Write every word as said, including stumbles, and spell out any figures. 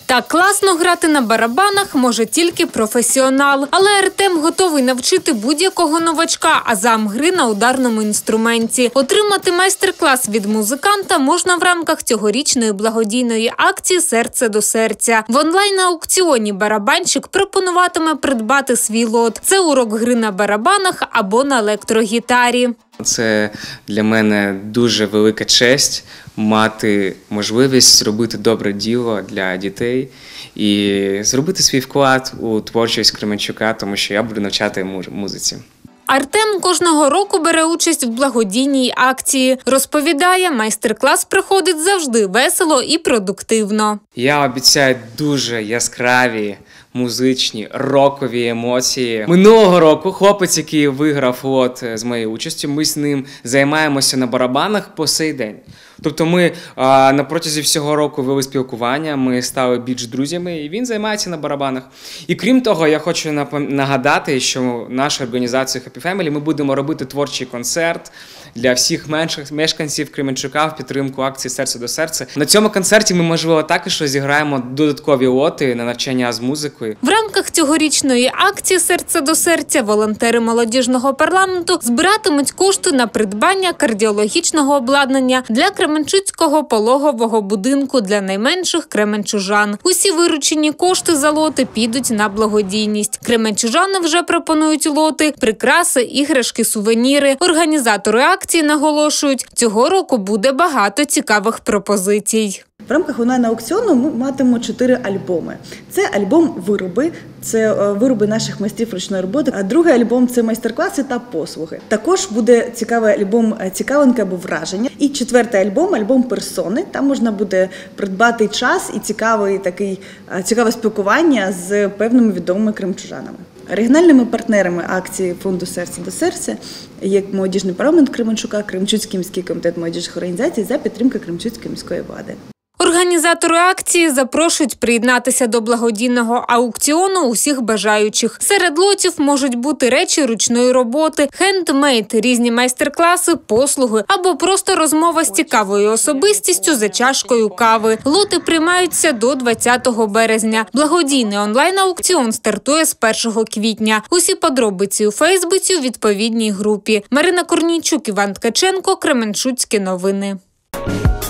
Так класно грати на барабанах може тільки професіонал. Але Артем готовий навчити будь-якого новачка азам гри на ударному інструменті. Отримати майстер-клас від музиканта можна в рамках цьогорічної благодійної акції «Серце до серця». В онлайн-аукціоні барабанщик пропонуватиме придбати свій лот. Це урок гри на барабанах або на електрогітарі. Це для мене дуже велика честь мати можливість зробити добре діло для дітей і зробити свій вклад у творчість Кременчука, тому що я буду навчати музиці. Артем кожного року бере участь в благодійній акції. Розповідає, майстер-клас проходить завжди весело і продуктивно. Я обіцяю дуже яскраві, музичні, рокові емоції. Минулого року хлопець, який виграв лот з моєю участю, ми з ним займаємося на барабанах по сей день. Тобто ми а, на протязі всього року вели спілкування, ми стали більш друзями, і він займається на барабанах. І крім того, я хочу нагадати, що наша організація Happy Family, ми будемо робити творчий концерт для всіх менших мешканців Кременчука в підтримку акції «Серце до серця». На цьому концерті ми, можливо, також зіграємо додаткові лоти на навчання з музикою. В рамках цьогорічної акції «Серце до серця» волонтери молодіжного парламенту збиратимуть кошти на придбання кардіологічного обладнання для Кременчуцького пологового будинку для найменших кременчужан. Усі виручені кошти за лоти підуть на благодійність. Кременчужани вже пропонують лоти, прикраси, іграшки, сувеніри. Організатори акції наголошують, цього року буде багато цікавих пропозицій. В рамках онлайн-аукціону ми матимемо чотири альбоми. Це альбом «Вироби», це вироби наших майстрів ручної роботи, а другий альбом – це майстер-класи та послуги. Також буде цікавий альбом «Цікавинки» або «Враження». І четвертий альбом – альбом «Персони». Там можна буде придбати час і цікавий, такий, цікаве спілкування з певними відомими кременчужанами. Регіональними партнерами акції фонду «Серце до серця» є молодіжний парламент Кременчука, Кременчуцький міський комітет молодіжних організацій за підтримки Кременчуцької міської влади. Організатори акції запрошують приєднатися до благодійного аукціону усіх бажаючих. Серед лотів можуть бути речі ручної роботи, хендмейд, різні майстер-класи, послуги або просто розмова з цікавою особистістю за чашкою кави. Лоти приймаються до двадцятого березня. Благодійний онлайн-аукціон стартує з першого квітня. Усі подробиці у Фейсбуці у відповідній групі. Марина Корнійчук, Іван Ткаченко, Кременчуцькі новини.